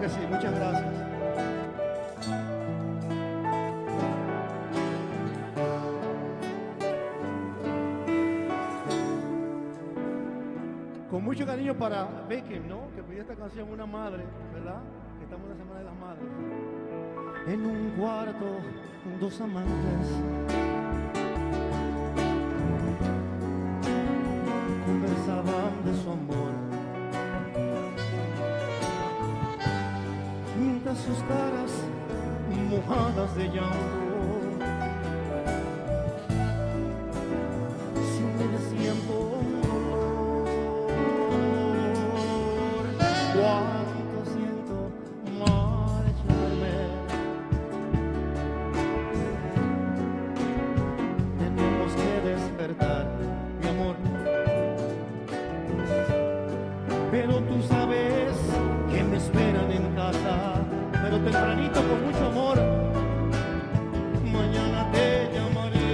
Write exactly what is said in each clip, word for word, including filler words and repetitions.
que sí, muchas gracias. Con mucho cariño para Becky, ¿no? Que pidió esta canción una madre, ¿verdad? Que estamos en la Semana de las Madres. En un cuarto, dos amantes conversaban de su amor, mientras sus caras mojadas de llanto se humedecían por dolor. Cuánto siento marcharme, tenemos que despertar, mi amor. Pero tú sabes que me esperan en casa, pero tempranito con mucho amor. Mañana te llamaré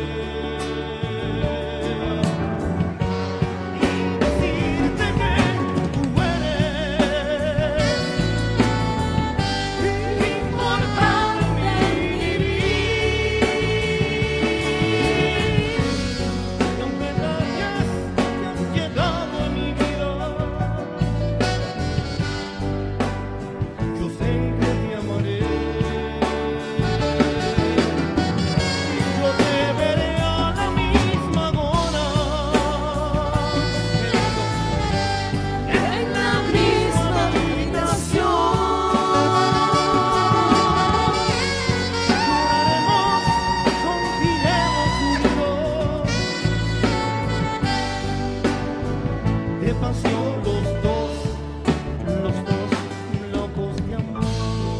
y decirte que tú eres importante en mi vida. Y aunque dañas que han llegado a mi vida, yo siempre te amaré. Yo te veré a la misma hora, en la misma habitación. Lloraremos, sonreiremos juntos, de pasión los dos, los dos locos de amor.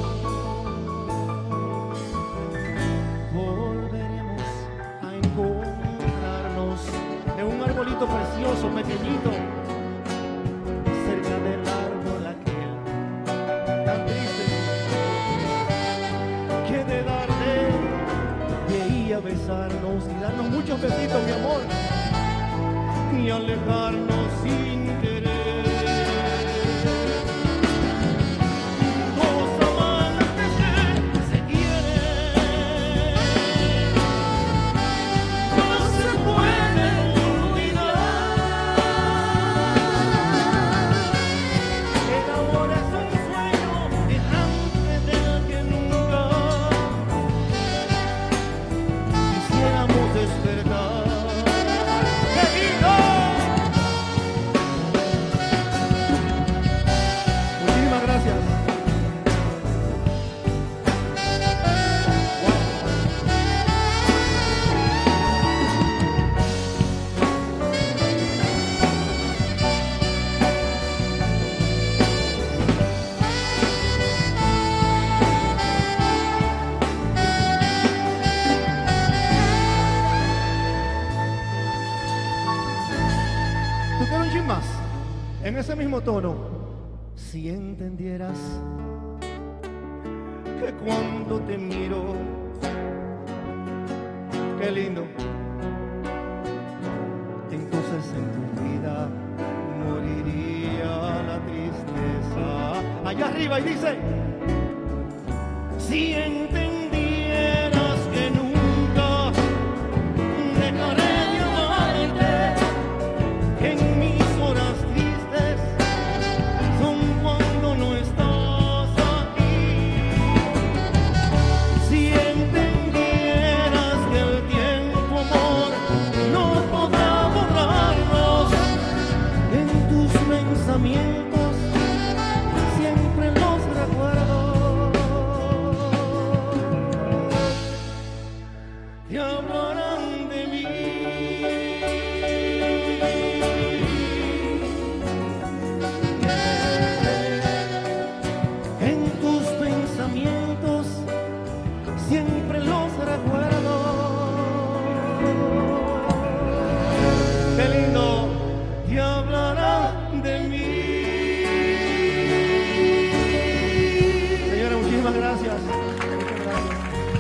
Volveremos a encontrarnos en un arbolito precioso, pequeñito, cerca del árbol aquel tan triste, que de darle veía besarnos y darnos muchos besitos, mi amor, y alejarnos sin querer. Dos amantes que se quieren no se pueden olvidar. El amor es un sueño errante del que nunca quisiéramos despertar. ¡Qué lindo! Muchísimas gracias. ¿Tú quieres un chin más? En ese mismo tono. Si entendieras que cuando te miro, qué lindo, entonces en tu vida moriría la tristeza. Allá arriba y dice, si entendieras que nunca dejaré de amarte, que en mis horas tristes son cuando no estás aquí. Si entendieras que el tiempo, amor, no podrá borrarnos, en tus pensamientos siempre los recuerdo. Te hablarán de mí. En tus pensamientos siempre los recuerdo. Qué lindo, te hablarán de mí. Señora, muchísimas gracias. Muchas gracias.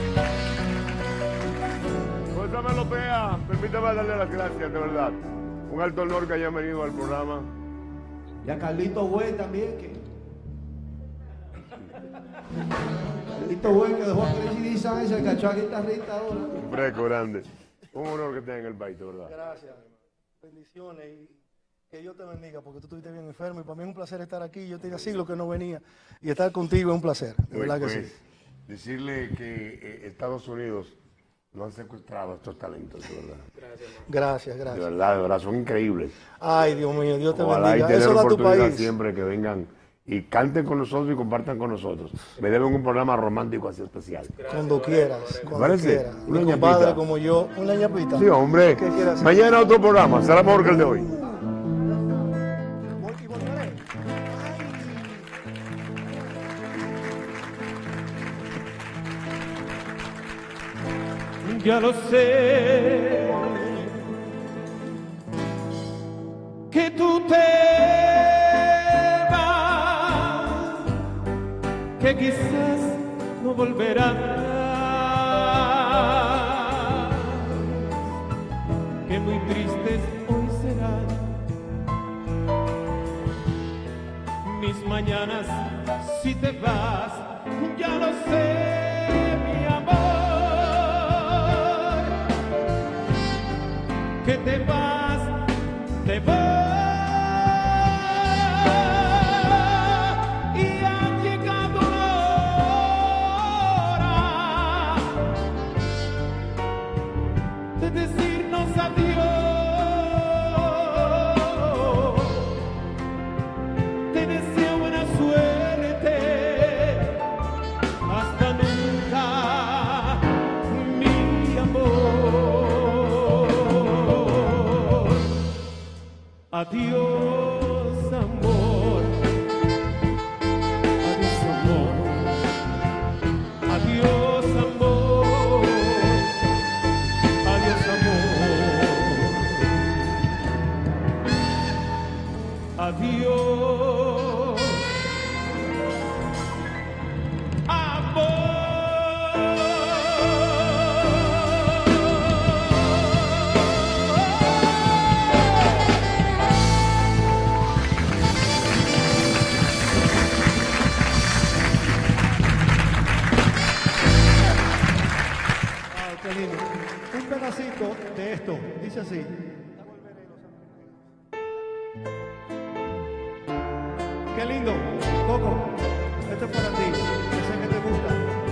José Melopea, permítame darle las gracias, de verdad. Un alto honor que hayan venido al programa. Y a Carlito Güey también, que Carlito Buen que dejó a Crazy Design, se cachó a guitarrista ahora. Un fresco grande. Un honor que estés en el país, de verdad. Gracias, bendiciones y que Dios te bendiga porque tú estuviste bien enfermo y para mí es un placer estar aquí. Yo tenía siglos que no venía y estar contigo es un placer, de Pues, verdad que pues, sí. decirle que eh, Estados Unidos no han secuestrado a estos talentos, de verdad. Gracias, De gracias. verdad, de verdad, son increíbles. Ay, Dios mío, Dios te Ojalá y bendiga. tener Eso da tu oportunidad país. siempre que vengan y canten con nosotros y compartan con nosotros. Me deben un programa romántico así especial. Cuando quieras, cuando parece? quieras. Una Mi ñapita. compadre como yo, una ñapita. Sí, hombre. ¿Qué quieres hacer? Mañana otro programa, será mejor que el de hoy. Vol- y volveré. Ya lo sé, que tú te vas, que quizás no volverás, que muy tristes hoy serán mis mañanas si te vas. Ya lo sé, mi amor, que te vas, te vas, y ha llegado la hora de decirnos adiós. Te deseo buena suerte, hasta nunca, mi amor. Adiós, amor. Adiós, amor. Adiós, amor. Adiós, amor. Adiós, Ah, qué lindo. Un pedacito de esto, dice así. Qué lindo, Coco. Este es para ti, que sé que te gusta.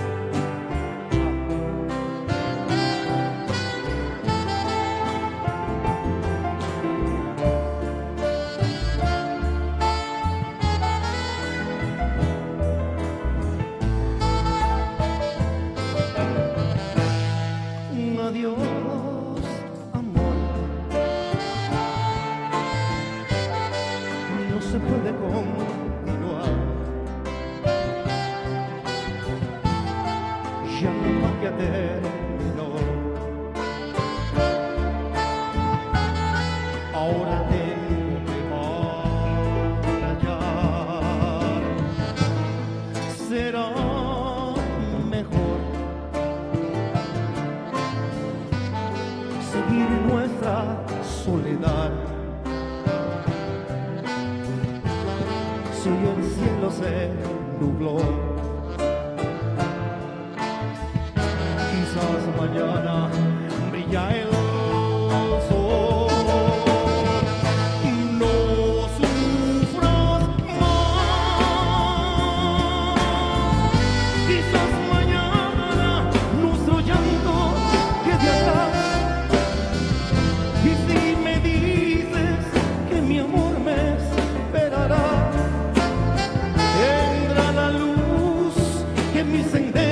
Adiós, amor. No se puede continuar. Ya no más que terminó. Ahora tengo que marchar. Será mejor seguir nuestra soledad. Si hoy el cielo se nubló, quizás mañana brilla el sol. No sufras más, quizás mañana nuestro llanto quede atrás. Y si me dices que mi amor me esperará, tendrá la luz que mi sendero